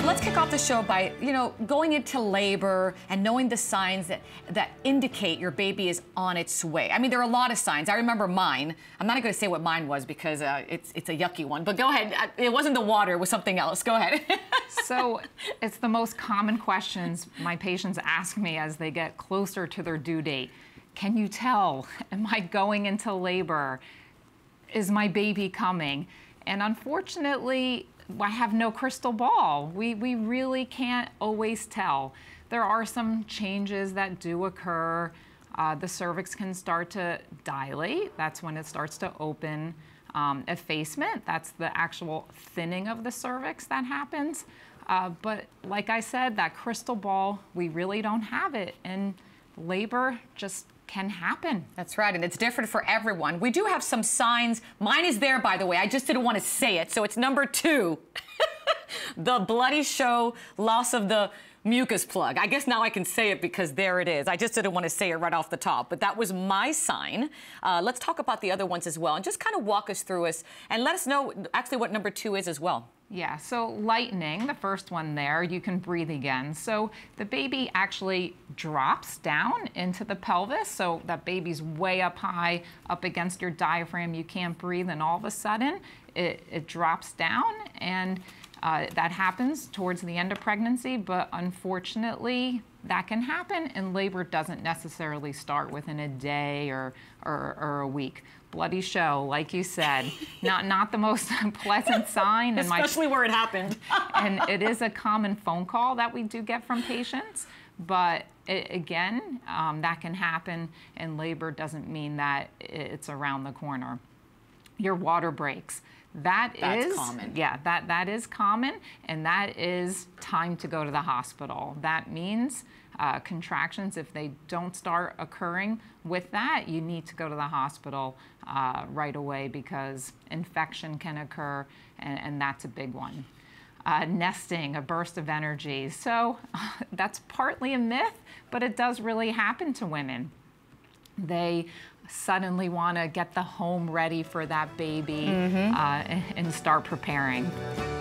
let's kick off the show by, going into labor and knowing the signs that indicate your baby is on its way. I mean, there are a lot of signs. I remember mine. I'm not going to say what mine was because it's a yucky one, but go ahead. It wasn't the water, it was something else. Go ahead. So it's the most common questions my patients ask me as they get closer to their due date. Can you tell? Am I going into labor? Is my baby coming? And unfortunately, I have no crystal ball. We really can't always tell. There are some changes that do occur. The cervix can start to dilate. That's when it starts to open. Effacement, that's the actual thinning of the cervix that happens. But like I said, that crystal ball, we really don't have it. And labor just can happen. That's right, and it's different for everyone. We do have some signs. Mine is there, by the way. I just didn't want to say it, so it's number 2. The bloody show, loss of the mucus plug. I guess now I can say it because there it is. I just didn't want to say it right off the top, but that was my sign. Let's talk about the other ones as well, and just kind of walk us through us, and let us know actually what number 2 is as well. Yeah, so lightening, the first one there, you can breathe again. So the baby actually drops down into the pelvis, so that baby's way up high, up against your diaphragm, you can't breathe, and all of a sudden, it drops down, and that happens towards the end of pregnancy, but unfortunately, that can happen, and labor doesn't necessarily start within a day or a week. Bloody show, like you said, not the most pleasant sign. Especially where it happened. And it is a common phone call that we do get from patients, but again, that can happen, and labor doesn't mean that it's around the corner. Your water breaks. That's common. Yeah, that is common, and that is time to go to the hospital. That means contractions, if they don't start occurring with that, you need to go to the hospital right away because infection can occur, and that's a big one. Nesting, a burst of energy. So that's partly a myth, but it does really happen to women. They suddenly want to get the home ready for that baby and start preparing.